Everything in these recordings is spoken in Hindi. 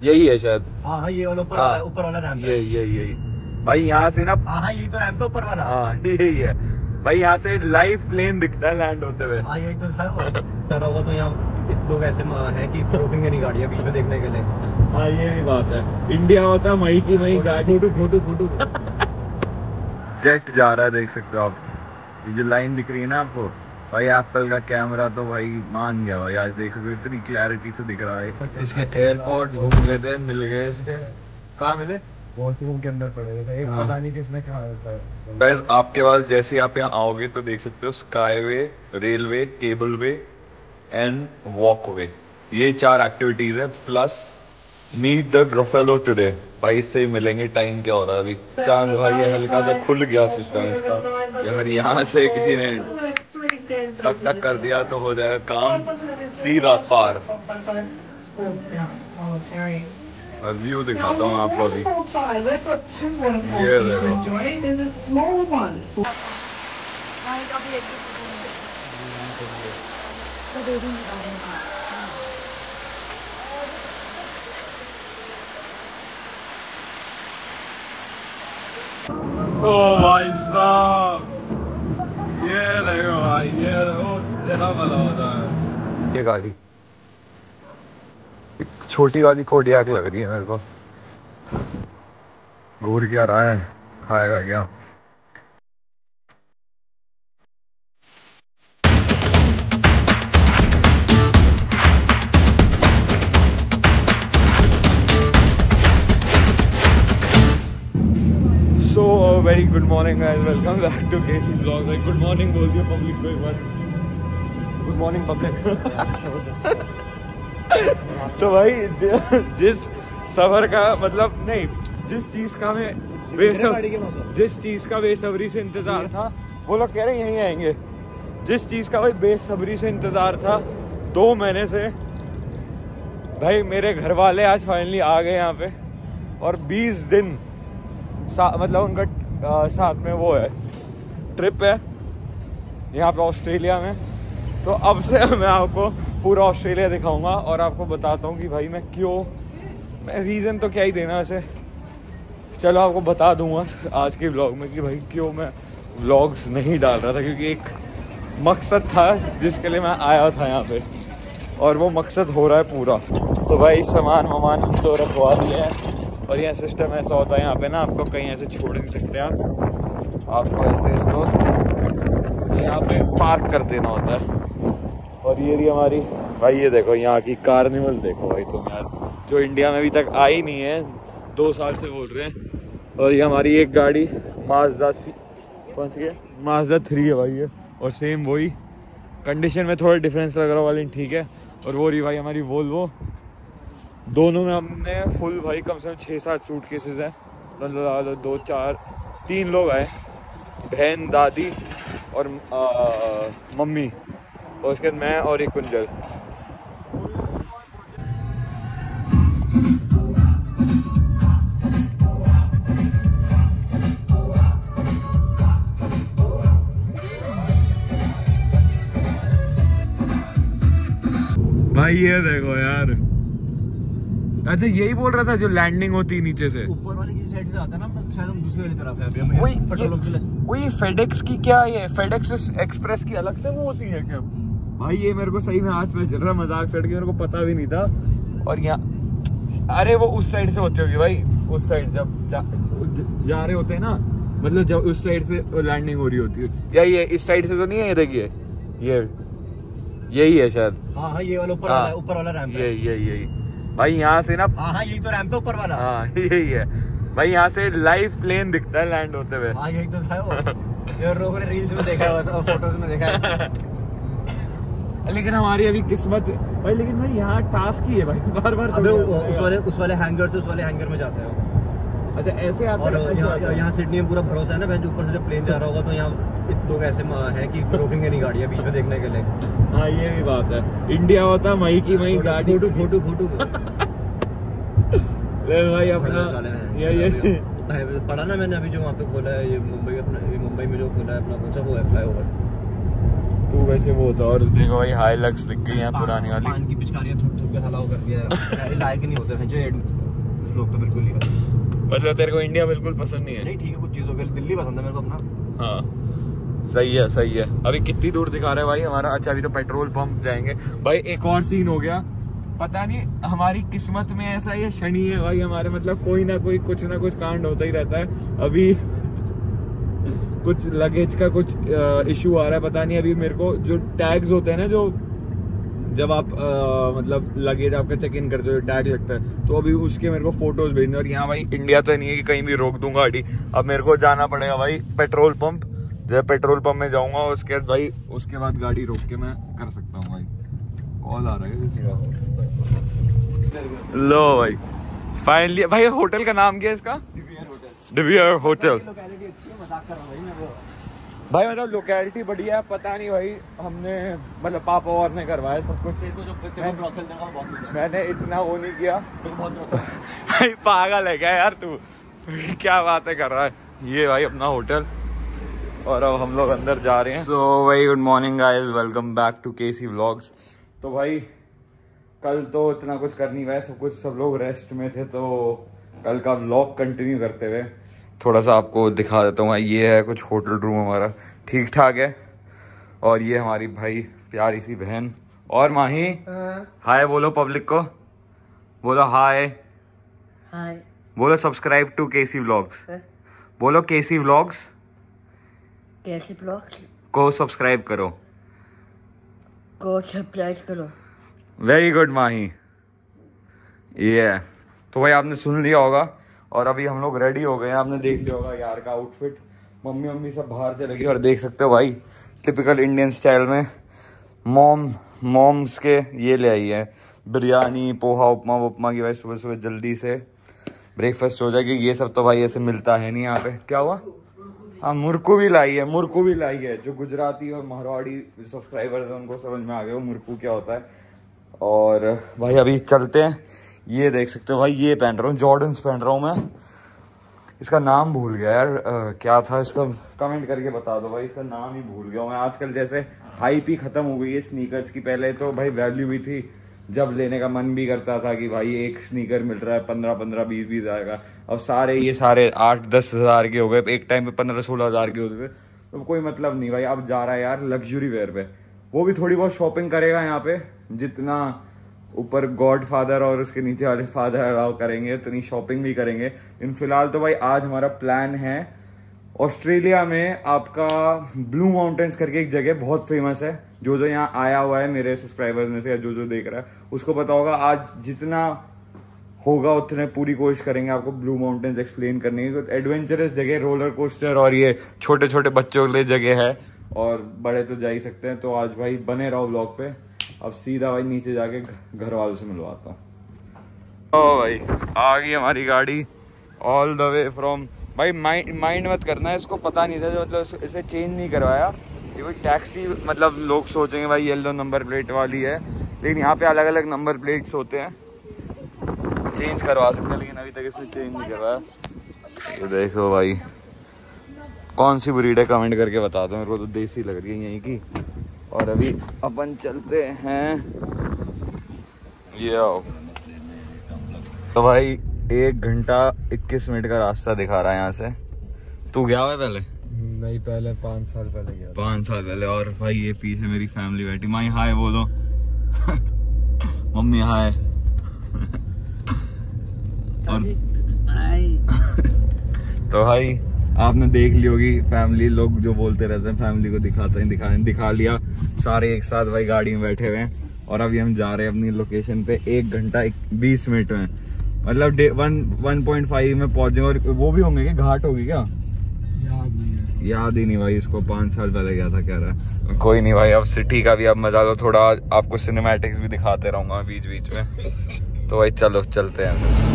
यही है शायद। हाँ ये वाला ऊपर वाला रैंप है। यही भाई यहाँ से ना। हाँ यही तो रैंप है ऊपर वाला। हाँ यही है भाई, यहाँ से लाइव प्लेन दिखता है लैंड होते हुए। हाँ यही तो है। चला हुआ तो यहाँ लोग ऐसे है कि रोकेंगे नहीं गाड़ियाँ बीच में देखने के लिए। हाँ ये भी बात है, इंडिया होता है मई की मई गाड़ी। फोटो जेट जा रहा है, देख सकते हो आप। ये जो लाइन दिख रही है ना आपको भाई, एप्पल का कैमरा तो भाई मान गया भाई, आज देख सकते हो इतनी क्लैरिटी से दिख रहा है। इसके एयरपोर्ट घूम गए थे, मिल गए इसके। कहाँ मिले? वॉशरूम के अंदर पड़े थे। एक पता नहीं किसने कहा था। गाइस आपके पास जैसे आप यहाँ आओगे तो देख सकते हो skyway, railway, cable way and walkway, ये 4 एक्टिविटीज है। Plus meet the Gruffalo today, भाई इससे ही मिलेंगे। टाइम क्या हो रहा है अभी? चांद भाई ये हल्का सा खुल गया सिस्टम इसका, अगर यहाँ से किसी ने टक कर दिया तो हो जाएगा काम सीधा पार। और व्यू दिखाता हूँ आपको अभी। ये ओ भाई साहब, ये देखो भाई, ये देखो तेरा भला होता है। ये गाड़ी छोटी वाली कोडियाक लग रही है मेरे को। घूर क्या रहा है, खाएगा क्या? So very good morning guys, welcome back to KC blog. Good morning बोल दिया पब्लिक को एक बार। Good morning public. तो भाई जिस सफर का मतलब नहीं, जिस चीज का हमें जिस चीज का बेसब्री से इंतजार था, वो लोग कह रहे हैं यहीं आएंगे। जिस चीज का भाई बेसब्री से इंतजार था 2 महीने से, भाई मेरे घर वाले आज फाइनली आ गए यहाँ पे। और 20 दिन मतलब उनका साथ में वो है, ट्रिप है यहाँ पे ऑस्ट्रेलिया में। तो अब से मैं आपको पूरा ऑस्ट्रेलिया दिखाऊंगा और आपको बताता हूँ कि भाई मैं रीज़न तो क्या ही देना वैसे, चलो आपको बता दूंगा आज के व्लॉग में कि भाई क्यों मैं व्लॉग्स नहीं डाल रहा था। क्योंकि एक मकसद था जिसके लिए मैं आया था यहाँ पे, और वो मकसद हो रहा है पूरा। तो भाई सामान तो रखवा दिया है। और यह सिस्टम ऐसा होता है यहाँ पे ना, आपको कहीं ऐसे छोड़ नहीं सकते आपको ऐसे इसको यहाँ पे पार्क कर देना होता है। और ये रही हमारी भाई, ये देखो यहाँ की कार्निवल देखो भाई तुम यार, जो इंडिया में अभी तक आई नहीं है, 2 साल से बोल रहे हैं। और ये हमारी एक गाड़ी माजदा पहुँच गए, माजदा 3 है भाई ये, और सेम वही कंडीशन में, थोड़ा डिफरेंस लग रहा वाली ठीक है। और वो रही भाई हमारी वोल्वो। दोनों में हमने फुल भाई कम से कम 6-7 सूटकेसेस हैं, मतलब 2-4-3 लोग आए, बहन, दादी और मम्मी, और उसके बाद मैं और एक कुंजल। भाई ये देखो यार, अच्छा यही बोल रहा था जो लैंडिंग होती है नीचे से, ऊपर वाली की साइड से आता है ना, शायद हम दूसरी वाली तरफ है अभी हमें। वही फेडेक्स की क्या, ये फेडेक्स एक्सप्रेस की अलग से वो होती है क्या? भाई ये मेरे को सही में आज पे चल रहा है, मजाक छड़ के, मेरे को पता भी नहीं था। और यहाँ अरे वो उस साइड से होती होगी भाई, उस साइड जब जा रहे होते हैं ना, मतलब जब उस साइड से लैंडिंग हो रही होती है, या ये इस साइड से तो नहीं है? ये देखिए यही है शायद। हाँ ये वाला ऊपर वाला रैंप है। यही भाई यहाँ से ना। हाँ यही तो रैंप है ऊपर वाला। हाँ यही है भाई, यहाँ से लाइव प्लेन दिखता है लैंड होते हुए। हाँ यही तो है वो। यार लोगों ने रील्स में देखा है और फोटोज में देखा है। लेकिन हमारी अभी किस्मत भाई, लेकिन भाई यहाँ टास्क ही है भाई, बार अबे उस वाले हैंगर से उस वाले हैंगर में जाते हैं। अच्छा ऐसे आते हैं। और यहाँ सिडनी में पूरा भरोसा है ना, बहन ऊपर से जब प्लेन जा रहा होगा तो यहाँ लोग ऐसे हैं कि रोकेंगे नहीं गाड़ियाँ बीच में देखने के लिए। हाँ ये भी बात है, इंडिया होता है मई की मई गाड़ी। फोटो ले भाई अपना ये पढ़ा ना मैंने अभी, जो वहाँ पे खोला है ये मुंबई में जो खोला है अपना, कौन सा वो है फ्लाईओवर। तू वैसे वो था। और देखो भाई हाइलक्स दिख गई है पुरानी वाली। पान की पिचकारियां थूक थूक के हलाव कर दिया है। लायक नहीं होते हैं जो कुछ लोग तो बिल्कुल नहीं करते। मतलब तेरे को इंडिया बिल्कुल पसंद नहीं है? नहीं ठीक है, कुछ चीजों के लिए दिल्ली पसंद है मेरे को अपना। हाँ सही है सही है। अभी कितनी दूर दिखा रहा है भाई हमारा? अच्छा अभी तो पेट्रोल पंप जाएंगे भाई। एक और सीन हो गया, पता नहीं हमारी किस्मत में ऐसा ये शनि है भाई हमारे, मतलब कोई ना कोई कुछ ना कुछ कांड होता ही रहता है। अभी कुछ लगेज का कुछ इशू आ रहा है, पता नहीं। अभी मेरे को जो टैग्स होते हैं ना, जो जब आप मतलब लगेज आपका चेक इन करते हो टैग लगता है, तो अभी उसके मेरे को फोटोज भेजने। और यहाँ भाई इंडिया तो नहीं है कि कहीं भी रोक दूंगा गाड़ी। अब मेरे को जाना पड़ेगा भाई पेट्रोल पंप। जब पेट्रोल पंप में जाऊंगा उसके बाद भाई, उसके बाद गाड़ी रोक के मैं कर सकता हूँ भाई। कॉल आ रहा है किसी का। लो भाई फाइनली भाई, होटल का नाम क्या है इसका? डिवियर होटल। भाई मतलब लोकेलिटी बढ़िया है, पता नहीं भाई हमने मतलब पापा और ने करवाया सब कुछ। मैंने इतना वो नहीं किया। भाई पागल है क्या यार तू? क्या बातें कर रहा है? ये भाई अपना होटल, और अब हम लोग अंदर जा रहे हैं। सो भाई good morning guys, welcome back to KC vlogs. तो भाई कल तो इतना कुछ कर नहीं पाए, सब लोग रेस्ट में थे, तो कल का व्लॉग कंटिन्यू करते हुए थोड़ा सा आपको दिखा देता हूँ। ये है कुछ होटल रूम हमारा, ठीक ठाक है। और ये हमारी भाई प्यारी सी बहन और माही। हाय बोलो पब्लिक को, बोलो हाय। हाय बोलो सब्सक्राइब टू केसी व्लॉग्स। बोलो केसी व्लॉग्स कैसे ब्लॉग्स को सब्सक्राइब करो। को सब्सक्राइब करो। Very good Mahi. ये तो भाई आपने सुन लिया होगा। और अभी हम लोग रेडी हो गए हैं, आपने देख लिया होगा यार का आउटफिट। मम्मी सब बाहर चले गई, और देख सकते हो भाई टिपिकल इंडियन स्टाइल में मॉम्स के ये ले आई है बिरयानी, पोहा, उपमा की भाई सुबह सुबह जल्दी से ब्रेकफास्ट हो जाएगी। ये सब तो भाई ऐसे मिलता है नहीं यहाँ पे। क्या हुआ? हाँ मुर्कू भी लाई है। जो गुजराती और मारवाड़ी सब्सक्राइबर्स हैं उनको समझ में आ गया वो मुर्कू क्या होता है। और भाई अभी चलते हैं। ये देख सकते हो भाई, ये पहन रहा हूँ, जॉर्डन्स पहन रहा हूँ मैं। इसका नाम भूल गया यार, क्या था इसका? कमेंट करके बता दो भाई, इसका नाम ही भूल गया हूँ मैं। आजकल जैसे हाइप ही खत्म हो गई है स्नीकर्स की। पहले तो भाई वैल्यू भी थी, जब लेने का मन भी करता था कि भाई एक स्नीकर मिल रहा है 15-15, 20-20 हज़ार का। अब सारे 8-10 हज़ार के हो गए। एक टाइम पे 15-16 हज़ार के होते थे, तो कोई मतलब नहीं भाई। अब जा रहा है यार लग्जरी वेयर पे। वो भी थोड़ी बहुत शॉपिंग करेगा यहाँ पे, जितना ऊपर गॉड फादर और उसके नीचे वाले फादर अलाउ करेंगे उतनी शॉपिंग भी करेंगे। इन फिलहाल तो भाई आज हमारा प्लान है ऑस्ट्रेलिया में। आपका ब्लू माउंटेन्स करके एक जगह बहुत फेमस है। जो यहाँ आया हुआ है मेरे सब्सक्राइबर्स में से, या जो देख रहा है उसको पता होगा। आज जितना होगा उतने पूरी कोशिश करेंगे आपको ब्लू माउंटेन्स एक्सप्लेन करने की। एडवेंचरस जगह, रोलर कोस्टर, और ये छोटे छोटे बच्चों के लिए जगह है, और बड़े तो जा ही सकते हैं। तो आज भाई बने रहो ब्लॉग पे। अब सीधा भाई नीचे जाके घर वालों से मिलवाता हूँ। ओ भाई आ गई हमारी गाड़ी ऑल द वे फ्रॉम। भाई माइंड मत करना है, इसको पता नहीं था, मतलब इसे चेंज नहीं करवाया। ये कोई टैक्सी, मतलब लोग सोचेंगे भाई येलो नंबर प्लेट वाली है, लेकिन यहाँ पे अलग अलग नंबर प्लेट्स होते हैं, चेंज करवा सकते हैं, लेकिन अभी तक इसे चेंज नहीं करवाया। तो देखो भाई कौन सी ब्रीड है कमेंट करके बता दो मेरे को। तो देसी लग रही है यहीं की। और अभी अपन चलते हैं ये आओ। तो भाई 1 घंटा 21 मिनट का रास्ता दिखा रहा है यहाँ से। तू गया हुआ है पहले? नहीं, पहले 5 साल पहले गया। 5 साल पहले। और भाई ये पीछे मेरी फैमिली बैठी। माई हाय बोलो। Mummy hi. और तो भाई आपने देख ली होगी फैमिली, लोग जो बोलते रहते हैं फैमिली को दिखाते हैं, दिखा लिया। सारे एक साथ भाई गाड़ी में बैठे हुए हैं, और अभी हम जा रहे हैं अपनी लोकेशन पे 1 घंटा 20 मिनट में। मतलब 1.5 में पहुंचेंगे। और वो भी होंगे कि घाट होगी क्या? याद ही नहीं भाई, इसको 5 साल पहले गया था कह रहा है। कोई नहीं भाई, अब सिटी का भी अब मजा लो थोड़ा। आपको सिनेमैटिक्स भी दिखाते रहूंगा बीच बीच में। तो भाई चलो चलते हैं।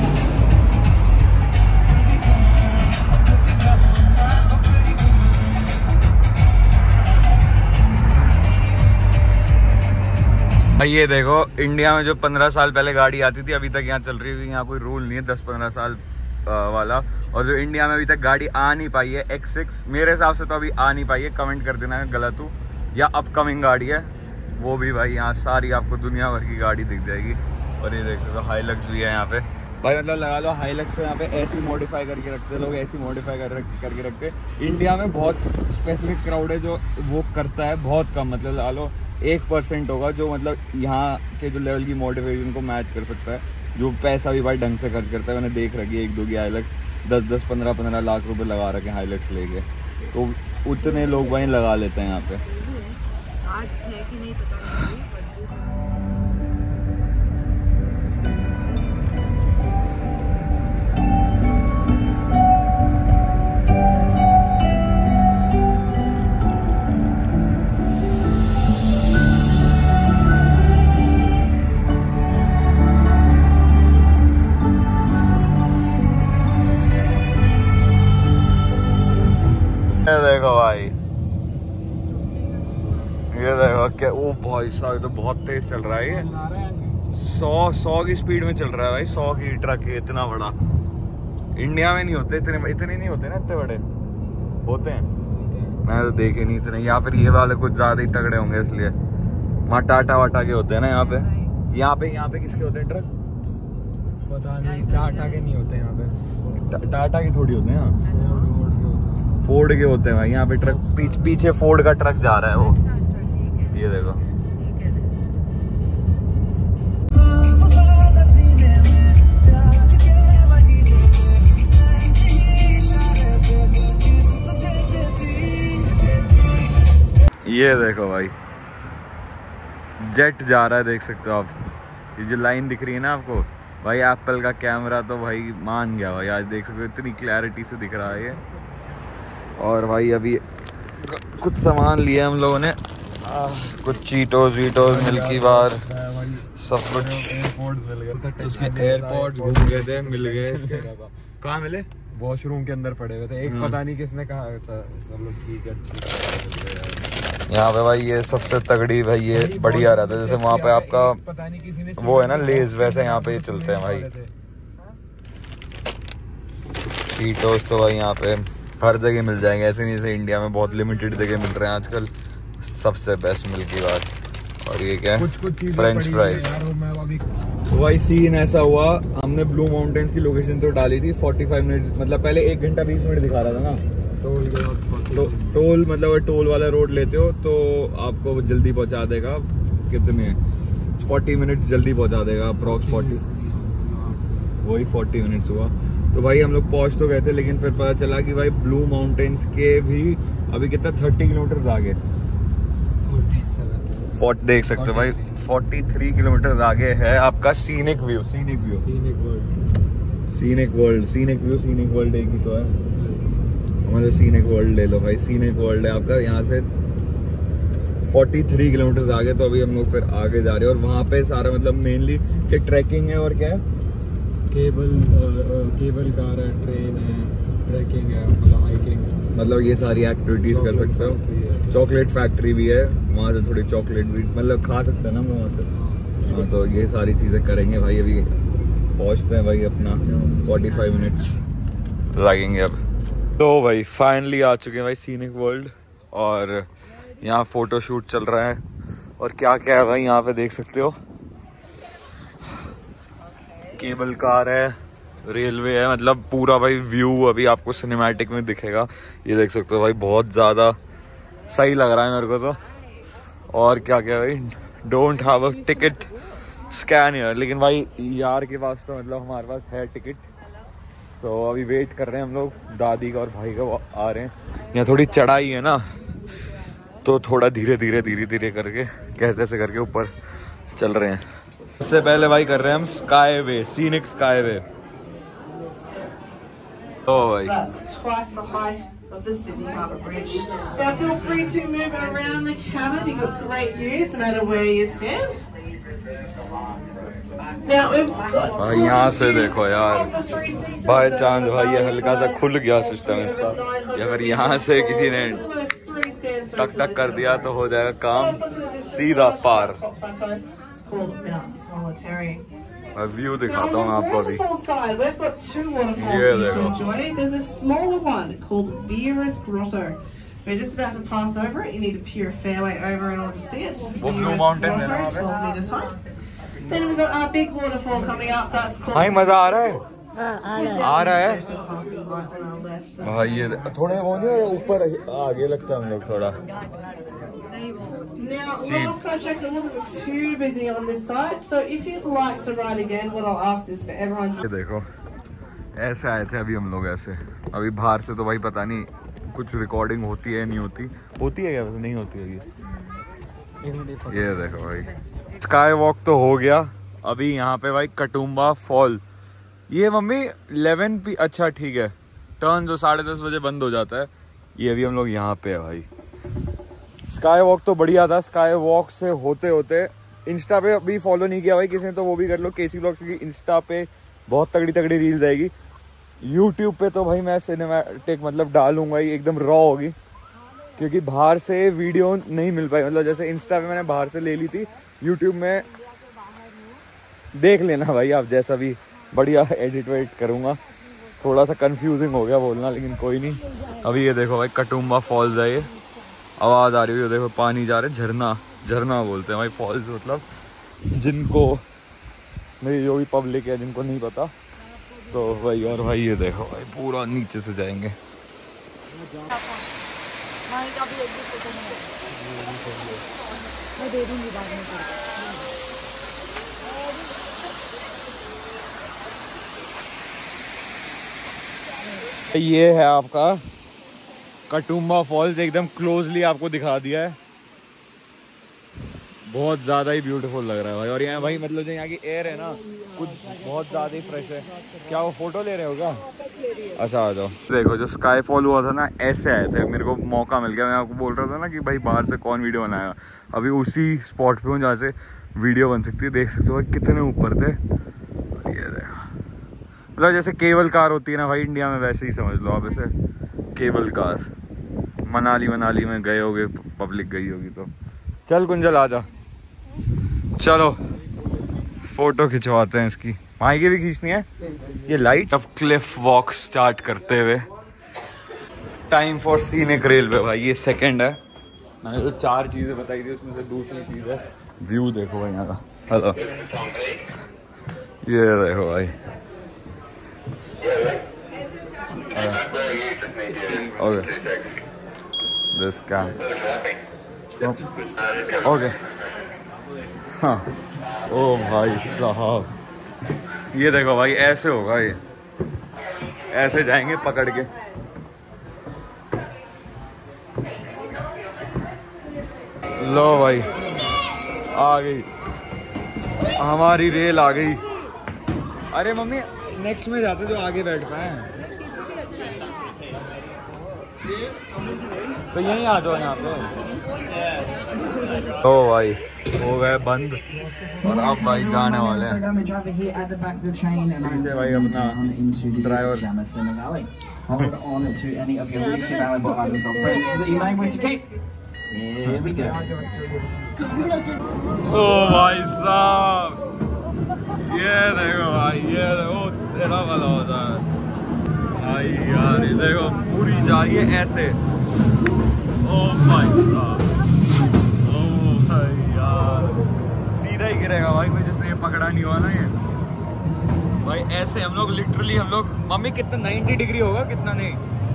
भाई ये देखो, इंडिया में जो 15 साल पहले गाड़ी आती थी अभी तक यहाँ चल रही है। यहाँ कोई रूल नहीं है 10-15 साल वाला। और जो इंडिया में अभी तक गाड़ी आ नहीं पाई है X6, मेरे हिसाब से तो अभी आ नहीं पाई है। कमेंट कर देना गलत हूँ। या अपकमिंग गाड़ी है वो भी भाई यहाँ सारी आपको दुनिया भर की गाड़ी दिख जाएगी। और ये देख लो हाइलक्स भी है यहाँ पे भाई, मतलब लगा लो हाइलक्स को यहाँ पे ऐसी मॉडिफाई करके रखते लोग, ऐसी मॉडिफाई करके रखते। इंडिया में बहुत स्पेसिफिक क्राउड है जो वो करता है, बहुत कम, मतलब लगा लो 1% होगा जो मतलब यहाँ के जो लेवल की मॉडिफिकेशन को मैच कर सकता है, जो पैसा भी भाई ढंग से खर्च करता है। मैंने देख रखी है 1-2 की हाइलक्स 10-10, 15-15 लाख रुपए लगा रखे हैं हाइलक्स लेके, तो उतने लोग भाई लगा लेते हैं यहाँ पे। आज है कि नहीं पता नहीं। देखो भाई, ये देखो क्या, ओ भाई साहब ये तो बहुत तेज चल रहा है, ये 100 की स्पीड में चल रहा है भाई। 100 की ट्रक है, इतना बड़ा इंडिया में नहीं होते, इतने नहीं होते ना, इतने बड़े होते हैं, मैं तो देखे नहीं इतने। या फिर ये वाले कुछ ज्यादा ही तगड़े होंगे इसलिए। वहाँ टाटा वाटा के होते हैं ना यहाँ पे किसके होते हैं ट्रक? पता नहीं, टाटा के नहीं होते यहाँ पे, टाटा की थोड़ी होते हैं यहाँ, फोर्ड के होते हैं भाई यहाँ पे ट्रक। पीछे फोर्ड का ट्रक जा रहा है वो, ये देखो। ये देखो भाई जेट जा रहा है, देख सकते हो आप। ये जो लाइन दिख रही है ना आपको भाई, एप्पल का कैमरा तो भाई मान गया भाई, आज देख सकते हो इतनी क्लैरिटी से दिख रहा है ये। और भाई अभी कुछ सामान लिया हम लोगों ने, कुछ चीटोस वीटोस, मिल्की बार, सब कुछ। इसके एयरपोर्ट्स घूम गए थे, मिल गए इसके। कहाँ मिले? वॉशरूम के अंदर पड़े हुए थे। एक पता नहीं किसने कहा था, सब लोग ठीक है अच्छी। यहाँ पे भाई ये सबसे तगड़ी भाई ये बढ़िया रहता है, जैसे वहाँ पे आपका पता नहीं किसी ने वो है ना लेज, वैसे यहाँ पे ये चलते हैं भाई चीटोस। तो भाई यहाँ पे हर जगह मिल जाएंगे, ऐसे नहीं जैसे इंडिया में बहुत लिमिटेड जगह मिल रहे हैं आजकल। सबसे बेस्ट मिल्की बार। और ये क्या है? कुछ फ्रेंच फ्राइज। तो भाई सीन ऐसा हुआ, हमने ब्लू माउंटेन्स की लोकेशन तो डाली थी 45 मिनट, मतलब पहले 1 घंटा 20 मिनट दिखा रहा था ना। टोल मतलब टोल वाला रोड लेते हो तो आपको जल्दी पहुंचा देगा, कितने 40 मिनट जल्दी पहुंचा देगा, अप्रॉक्स 40, वही 40 मिनट्स हुआ। तो भाई हम लोग पहुंच तो गए थे, लेकिन फिर पता चला कि भाई ब्लू माउंटेन्स के भी अभी कितना 30 किलोमीटर आगे, 47 देख सकते हो भाई, 43 किलोमीटर आगे है आपका सीनिक व्यू। सीनिक वर्ल्ड एक ही तो है, मतलब सीनिक वर्ल्ड ले लो भाई। सीनिक वर्ल्ड है आपका यहाँ से 43 किलोमीटर आगे। तो अभी हम लोग फिर आगे जा रहे हैं और वहाँ पे सारा मतलब मेनली क्या ट्रैकिंग है और क्या है, केबल कार है, ट्रेन है, ट्रैकिंग है, मतलब हाइकिंग, मतलब ये सारी एक्टिविटीज कर सकते हो। चॉकलेट फैक्ट्री भी है, वहाँ से थोड़ी चॉकलेट भी मतलब खा सकते हैं ना वहाँ से। हाँ तो ये सारी चीज़ें करेंगे भाई। अभी पहुँचते हैं भाई, अपना 45 मिनट्स लगेंगे अब। तो भाई फाइनली आ चुके हैं भाई सीनिक वर्ल्ड, और यहाँ फोटो शूट चल रहा है। और क्या क्या है भाई यहाँ पे देख सकते हो, केबल कार है, रेलवे है, मतलब पूरा भाई व्यू अभी आपको सिनेमैटिक में दिखेगा। ये देख सकते हो भाई, बहुत ज़्यादा सही लग रहा है मेरे को तो। और क्या क्या भाई, don't have a ticket scan यार, लेकिन भाई यार के पास तो मतलब हमारे पास है टिकट। तो अभी वेट कर रहे हैं हम लोग, दादी का और भाई का वो आ रहे हैं। यहाँ थोड़ी चढ़ाई है ना, तो थोड़ा धीरे धीरे करके कैसे से करके ऊपर चल रहे हैं। इससे पहले भाई कर रहे हैं हम skyway, scenic skyway. तो भाई twice the height of the Sydney Harbour Bridge. Now feel free to move around the cabin. You've got great views no matter where you stand. Now we've got भाई यहाँ से देखो यार, बाय चांस भाई ये हल्का सा खुल गया सिस्टम इसका, या फिर यहाँ से किसी ने टक टक कर दिया तो हो जाएगा काम सीधा पार। व्यू दिखाता हूँ आपको अभी, ये देखो। There's a smaller one called Vera's Grotto. We're just about to pass over it. You need to peer a fair way over in order to see it. वो Blue Mountain है ना वहाँ पे? 12 meters high. Then we've got our big waterfall coming up. That's called. भाई मजा आ रहा है? आ रहा है? Passing right on our left. भाई ये थोड़े वो नहीं ऊपर आगे लगता है हम लोग थोड़ा. Now, last I checked, it wasn't too busy on this side. So if you'd like to ride again, what I'll ask is for everyone to. ये देखो ऐसे आए थे अभी हम लोग ऐसे. अभी बाहर से तो भाई पता नहीं कुछ रिकॉर्डिंग होती है नहीं होती. होती है क्या वैसे? नहीं होती है ये देखो भाई. स्काई वॉक तो हो गया. अभी यहाँ पे भाई कटुम्बा फॉल. ये मम्मी 11 पी. अच्छा ठीक है. टर्न जो 10:30 बजे बंद हो जाता है. ये अभी हम लोग यहाँ पे है भाई. स्काई वॉक तो बढ़िया था. स्काई वॉक से होते होते इंस्टा पे अभी फॉलो नहीं किया भाई किसी ने तो वो भी कर लो केसी ब्लॉग्स, क्योंकि इंस्टा पे बहुत तगड़ी तगड़ी रील्स आएगी. यूट्यूब पे तो भाई मैं सिनेमैटिक मतलब डालूंगा ही, एकदम रॉ होगी, क्योंकि बाहर से वीडियो नहीं मिल पाई. मतलब जैसे इंस्टा पे मैंने बाहर से ले ली थी, यूट्यूब में देख लेना भाई आप जैसा भी. बढ़िया एडिट वेडिट करूँगा. थोड़ा सा कंफ्यूजिंग हो गया बोलना, लेकिन कोई नहीं. अभी ये देखो भाई कटुम्बा फॉल्स है. ये आवाज़ आ रही है देखो, पानी जा रहा है. झरना झरना बोलते हैं भाई फॉल्स. मतलब जिनको मेरी जो भी पब्लिक है जिनको नहीं पता तो भाई. और भाई ये देखो भाई पूरा नीचे से जाएंगे. ये है आपका कटुम्बा फॉल्स. एकदम क्लोजली आपको दिखा दिया है. बहुत ज़्यादा ही ब्यूटीफुल लग रहा है भाई. और यहाँ भाई मतलब जो यहाँ की एयर है ना कुछ बहुत ज़्यादा ही फ्रेश है. क्या वो फोटो ले रहे हो क्या? अच्छा आ जाओ. देखो जो स्काई फॉल हुआ था ना ऐसे आए थे. मेरे को मौका मिल गया. मैं आपको बोल रहा था ना कि भाई बाहर से कौन वीडियो बनाएगा. अभी उसी स्पॉट पे हूँ जहाँ से वीडियो बन सकती है. देख सकते हो भाई कितने ऊपर थे. ये देखो मतलब जैसे केबल कार होती है ना भाई इंडिया में, वैसे ही समझ लो आप इसे. केबल कार मनाली में गए होगे, पब्लिक गई होगी तो. चल कुंजल आजा. चलो फोटो खिंचवाते हैं इसकी. वहाँ की भी खींचनी है ये लाइट. अब क्लिफ वॉक स्टार्ट करते हुए. टाइम फॉर सीनिक रेलवे भाई. ये सेकंड है. मैंने जो 4 चीजें बताई थी उसमें से दूसरी चीज है व्यू. देखो भाई यहाँ का. हेलो ये देखो भाई. Okay this cam. ओके हाँ. ओ भाई साहब ये देखो भाई ऐसे होगा. ये ऐसे जाएंगे पकड़ के. लो भाई आ गई हमारी रेल आ गई. अरे मम्मी नेक्स्ट में जाते जो आगे बैठ पाए. तो यहीं आ जाओ यहाँ पे. तो भाई हो गए बंद और अब भाई जाने वाले हैं. पीछे भाई अपना ड्राइवर. ओ भाई साहब ये देखो भाई. ये देखो तेरा वाला होता है भाई यार. ये देखो पूरी जा रही है ऐसे. ओ भाई साहब. ओ भाई यार सीधा ही गिरेगा भाई कोई जिसने ये पकड़ा नहीं हुआ ना. ये भाई ऐसे हम लोग लिटरली हम लोग मम्मी कितना 90 डिग्री होगा कितना नहीं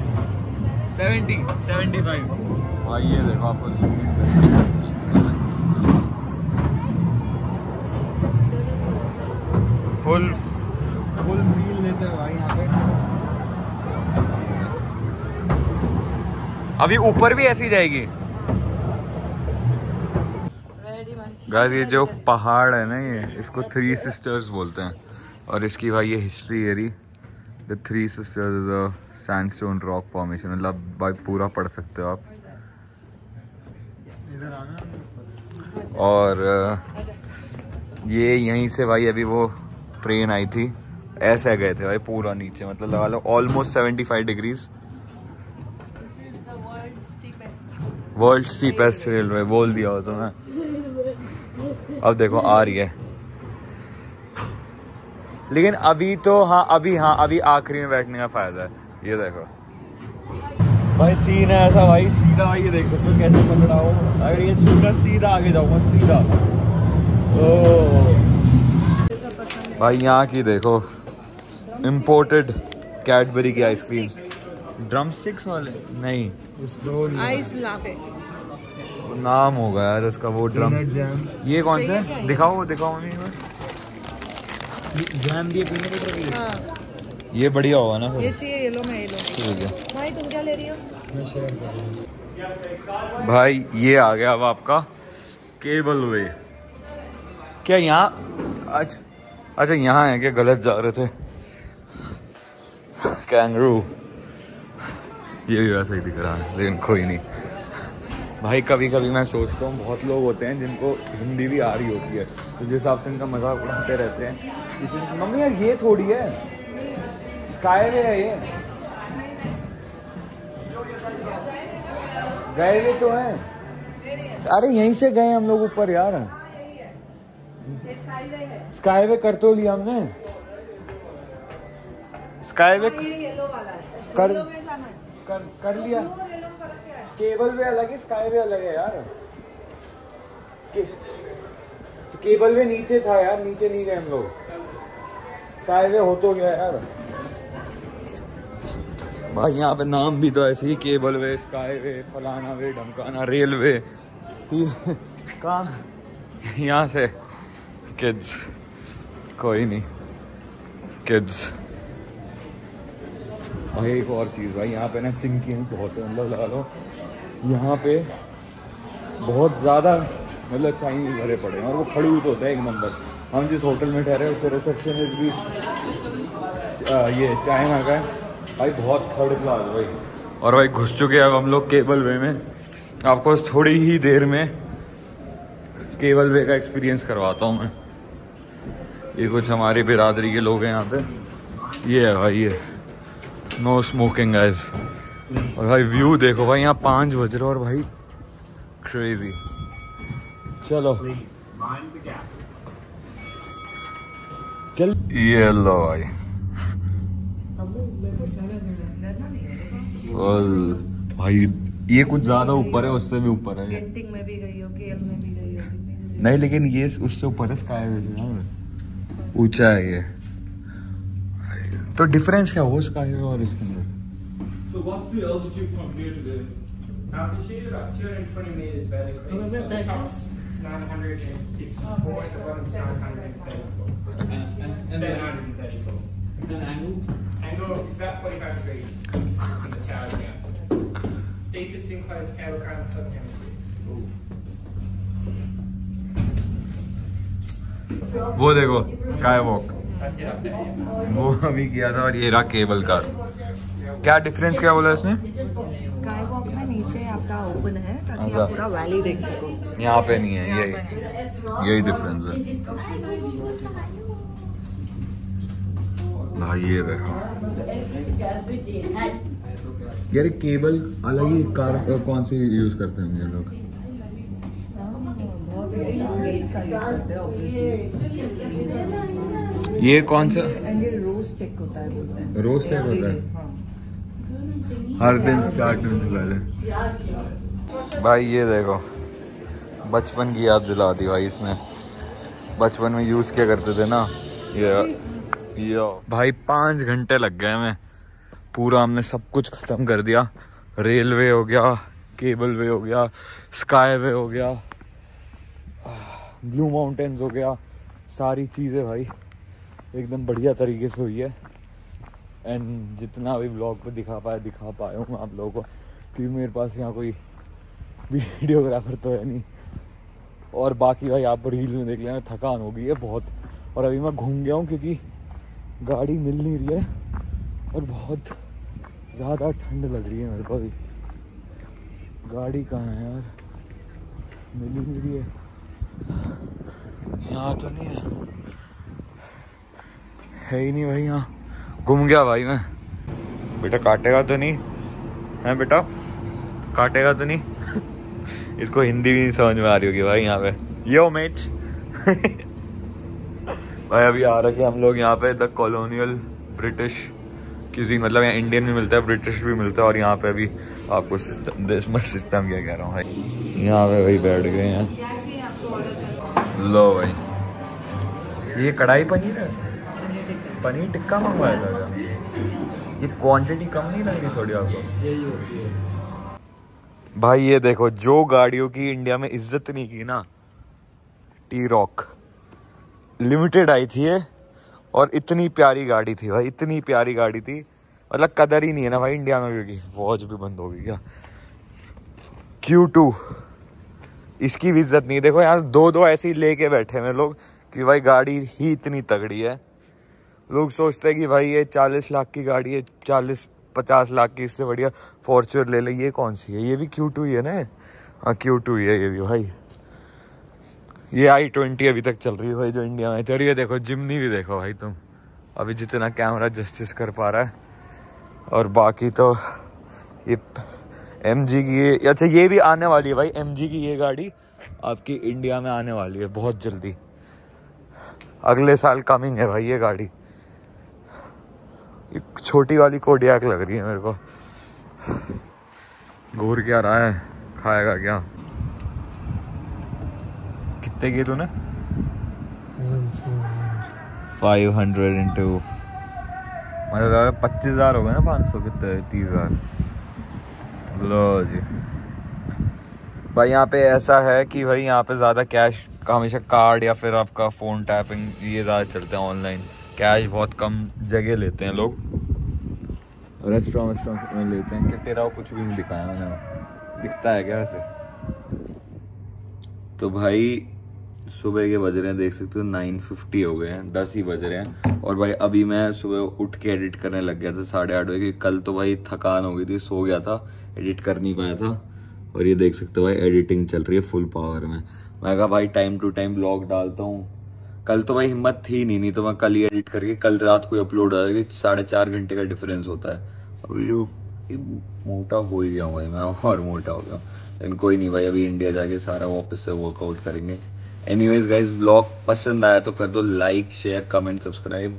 75 भाई. ये देखो आपको फुल फील लेते हैं भाई यहाँ पे. अभी ऊपर भी ऐसी जाएगी गाइस. ये जो पहाड़ है ना ये इसको 3 सिस्टर्स बोलते हैं. और इसकी भाई ये हिस्ट्री है रही. The 3 sisters is a sandstone rock formation. मतलब भाई पूरा पढ़ सकते हो आप. और ये यहीं से भाई अभी वो ट्रेन आई थी. ऐसे गए थे भाई पूरा नीचे. मतलब लगा लो almost 75 degrees. World steepest railway बोल दिया हो तो मैं. अब देखो आ रही है. लेकिन अभी तो अभी आखिरी में बैठने का फायदा है. ये देखो भाई सीन है ऐसा भाई, सीधा भाई ये देख सकते हो कैसे पकड़ा हो, अगर ये छूटा सीधा आगे जाऊंगा सीधा। ओ भाई यहाँ की देखो इम्पोर्टेड कैडबरी की आइसक्रीम्स, ड्रम स्टिक्स वाले नहीं, आइस लाटे नाम होगा यार उसका वो ड्रम। ये कौन सा है, दिखाओ दिखाओ जैम भी पीने को। हाँ ये बढ़िया होगा ना ये फिर। चाहिए, येलो में येलो। ठीक है भाई तुम क्या ले रही हो? भाई ये आ गया अब आपका केबल वे। क्या यहाँ अच्छा यहाँ है क्या, गलत जा रहे थे। कैंगरू ये भी वैसा ही दिख रहा है लेकिन कोई नहीं। भाई कभी कभी मैं सोचता हूँ बहुत लोग होते हैं जिनको हिंदी भी आ रही होती है, तो जिस हिसाब से इनका मजाक उड़ाते रहते हैं। किसी मम्मी यार ये थोड़ी है, स्काई वे है ये, गए हुए तो हैं। अरे यहीं से गए हम लोग ऊपर यार, स्काई वे कर तो लिया हमने, स्काई वे येलो वाला है, कर येलो में जाना है। कर लिया। केबल वे अलग है, स्काई वे अलग है यार। तो केबल वे नीचे था यार, नीचे नहीं गए हम लोग, स्काई वे हो तो गया यार। भाई यहाँ पे नाम भी तो ऐसे ही, केबल वे, स्काई वे, फलाना वे, ढमकाना, रेलवे। कहाँ यहाँ से किड्स, कोई नहीं किड्स। भाई एक और चीज़ भाई यहाँ पे ना चिंकियाँ बहुत है, मतलब लगा लो यहाँ पे बहुत ज़्यादा मतलब चाइनीज भरे पड़े हैं और वो खड़ूस होता है एक नंबर। हम जिस होटल में ठहरे उससे रिसेप्शनिस्ट भी ये चाइना का है भाई, बहुत थर्ड क्लास भाई। और भाई घुस चुके हैं अब हम लोग केबल वे में। आपको थोड़ी ही देर में केबल वे का एक्सपीरियंस करवाता हूँ मैं। ये कुछ हमारी बिरादरी के लोग हैं यहाँ पे। ये है भाई, ये नो स्मोकिंग गाइस। और भाई व्यू देखो भाई, यहाँ 5 बज रहे और भाई क्रेजी। चलो चल, ये लो भाई भाई ये कुछ ज्यादा ऊपर है, उससे भी ऊपर है। पेंटिंग में भी गई हो, केल में भी गई हो। नहीं लेकिन ये उससे ऊपर है, स्काई वे से ऊंचा है ये। तो डिफरेंस क्या हुआ स्काई वे और इसके अंदर? So what's the altitude from here to there? Altitude about 220 meters vertically. The top's 954, the bottom's 934. 734. And angle? Angle, it's about 45 degrees from the tower down. Steepest enclosed cable car in the southern hemisphere. वो देखो skywalk, That's it up there. वो अभी किया था। और ये रहा केबल कार। क्या डिफरेंस क्या बोला इसने? स्काई वॉक में नीचे आपका ओपन है ताकि अच्छा। आप पूरा वैली देख सको। यहाँ पे नहीं है, यहाँ यही पे नहीं। यही डिफरेंस है भाई। ये देखो यार, केबल अलग ही कार कौन सी यूज करते हैं ये लोग? बहुत गेज का यूज करते हैं ऑब्वियसली। ये कौन सा एंड ये रोज चेक होता है, बोलते हैं रोज चेक होता है? हाँ। हर दिन स्टार्ट होने से पहले। भाई ये देखो बचपन की याद दिला दी भाई इसने। बचपन में यूज किया करते थे ना ये भाई। 5 घंटे लग गए हमें, पूरा हमने सब कुछ खत्म कर दिया। रेलवे हो गया, केबल वे हो गया, स्काई वे हो गया, ब्लू माउंटेन्स हो गया, सारी चीज़ें भाई एकदम बढ़िया तरीके से हुई है। एंड जितना भी ब्लॉग पे दिखा पाया हूँ आप लोगों को, क्योंकि मेरे पास यहाँ कोई वीडियोग्राफर तो है नहीं। और बाकी भाई आप रील्स में देख लेना, थकान हो गई है बहुत। और अभी मैं घूम गया हूँ क्योंकि गाड़ी मिल नहीं रही है और बहुत ज़्यादा ठंड लग रही है मेरे को अभी। गाड़ी कहाँ है यार, मिल ही नहीं रही है। यहाँ तो नहीं है ही नहीं भाई, यहाँ घूम गया भाई मैं। बेटा काटेगा तो नहीं है? बेटा काटेगा तो नहीं? इसको हिंदी भी नहीं समझ में आ रही होगी भाई यहाँ पे। यो मेट भाई अभी आ रखे हम लोग यहाँ पे द कॉलोनियल ब्रिटिश क्यूजीन, मतलब यहाँ इंडियन भी मिलता है, ब्रिटिश भी मिलता है, और यहाँ पे भी आपको सिस्टम, सिस्टम क्या कह रहा हूँ भाई, यहाँ पे भाई बैठ गए हैं। लो भाई, ये कढ़ाई पनीर है, पनीर टिक्का मंगवाया था क्या? ये क्वांटिटी कम नहीं लग रही थोड़ी आपको? भाई ये देखो, जो गाड़ियों की इंडिया में इज्जत नहीं की ना, टी-रॉक लिमिटेड आई थी ये, और इतनी प्यारी गाड़ी थी भाई, इतनी प्यारी गाड़ी थी, मतलब कदर ही नहीं है ना भाई इंडिया में, क्योंकि वॉच भी बंद होगी क्या। Q2 इसकी भी इज्जत नहीं। देखो यहाँ दो ऐसे ही लेके बैठे हैं लोग कि भाई गाड़ी ही इतनी तगड़ी है। लोग सोचते हैं कि भाई ये 40 लाख की गाड़ी है, 40-50 लाख की, इससे बढ़िया फॉर्च्यूनर ले ले। ये कौन सी है? ये भी Q2 ही है ना? हाँ Q2 ही है ये भी भाई। ये i20 अभी तक चल रही है भाई जो इंडिया में चल रही है। देखो जिमनी भी देखो भाई तुम, अभी जितना कैमरा जस्टिस कर पा रहा है। और बाकी तो ये MG की ये, अच्छा ये भी आने वाली है भाई, MG की ये गाड़ी आपकी इंडिया में आने वाली है बहुत जल्दी, अगले साल कमिंग है भाई ये गाड़ी। एक छोटी वाली कोडियाक लग रही है मेरे को। घूर क्या रहा है, खाएगा क्या? कितने की तूने? 500 इंटू मतलब 25,000 हो गए ना, 500 कितने, 30,000। लो जी भाई, यहाँ पे ऐसा है कि भाई यहाँ पे ज़्यादा कैश का हमेशा कार्ड या फिर आपका फ़ोन टैपिंग ये ज़्यादा चलते हैं ऑनलाइन। कैश बहुत कम जगह लेते हैं लोग, रेस्टोरेंट में लेते हैं। क्या तेरा कुछ भी नहीं दिखाया मैंने, दिखता है क्या वैसे? तो भाई सुबह के बज रहे हैं, देख सकते हो 9:50 हो गए हैं, 10 ही बज रहे हैं। और भाई अभी मैं सुबह उठ के एडिट करने लग गया था 8:30 बजे। कल तो भाई थकान हो गई थी, सो गया था, एडिट कर नहीं पाया था। और ये देख सकते हो भाई एडिटिंग चल रही है फुल पावर में। मैं कहा भाई टाइम टू टाइम ब्लॉग डालता हूँ। कल तो भाई हिम्मत थी नहीं तो मैं कल ही एडिट करके कल रात को अपलोड हो जाएगी। 4.5 घंटे का डिफरेंस होता है। अभी जो मोटा हो ही गया हूँ भाई मैं, और मोटा हो गया। लेकिन कोई नहीं भाई, अभी इंडिया जाके सारा वापस से वर्कआउट करेंगे। एनीवेज गाइस, ब्लॉग पसंद आया तो कर दो like, share, comment, subscribe.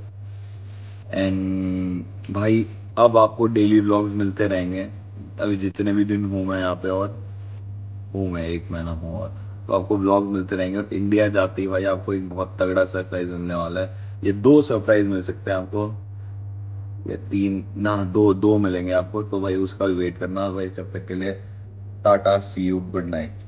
And भाई अब आपको डेली ब्लॉग्स मिलते रहेंगे, अभी जितने भी दिन हूँ मैं यहाँ पे, और हूँ मैं 1 महीना हूँ, और तो आपको ब्लॉग मिलते रहेंगे। और इंडिया जाते ही भाई आपको एक बहुत तगड़ा सरप्राइज मिलने वाला है। ये 2 सरप्राइज मिल सकते हैं आपको, या 3 ना, 2 मिलेंगे आपको। तो भाई उसका भी वेट करना भाई। जब तक के लिए tata, see you, good night.